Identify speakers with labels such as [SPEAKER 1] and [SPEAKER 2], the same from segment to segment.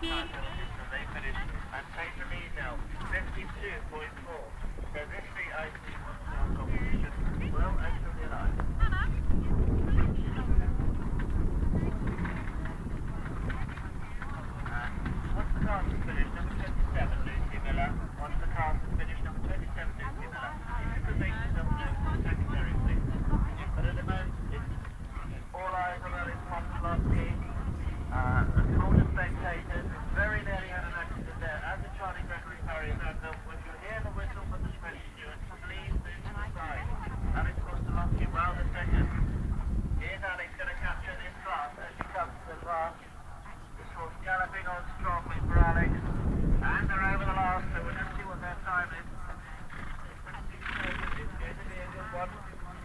[SPEAKER 1] They finished and take the lead now, 52.4. So this the IC competition well over the line. Once the cars have finished, number 27, Lucy Miller. Once the cars have finished, number 27, Lucy Miller. You can make yourself known to the secondary, please. But at the moment, it's all eyes on Alice Ponslowski. All the spectators very nearly had an accident there. As the Charlie Gregory carries out, when you hear the whistle from the special steward, please move to the side. Alice Ponslowski, well the second. Here's Alex going to capture this class as she comes to the class. This horse galloping on strongly for Alex. And they're over the last, so we'll just see what their time is. It's going to be a good one.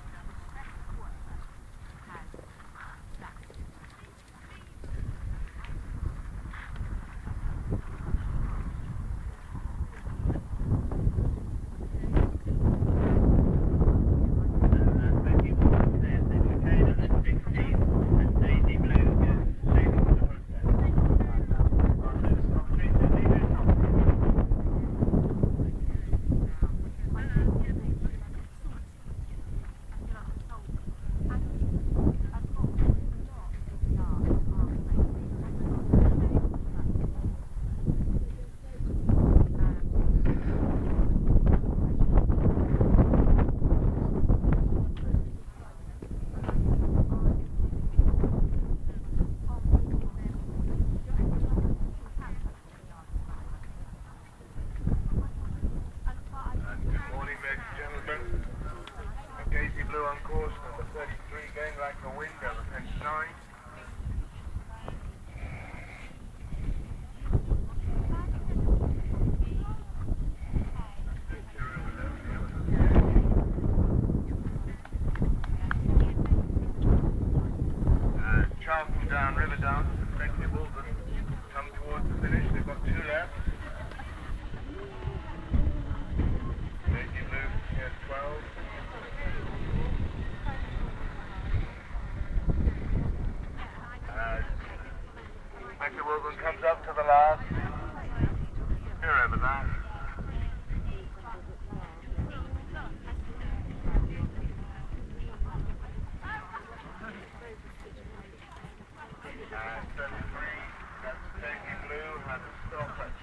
[SPEAKER 1] On course, number 33, going like a wind over fence 9. Charlton down, River down, Beckley Wolven come towards the finish. They've got 2 left. Daisy Blue here 12. Beckley Wolven comes up to the last. Here over that. And 33, that's Daisy Blue, has a stop at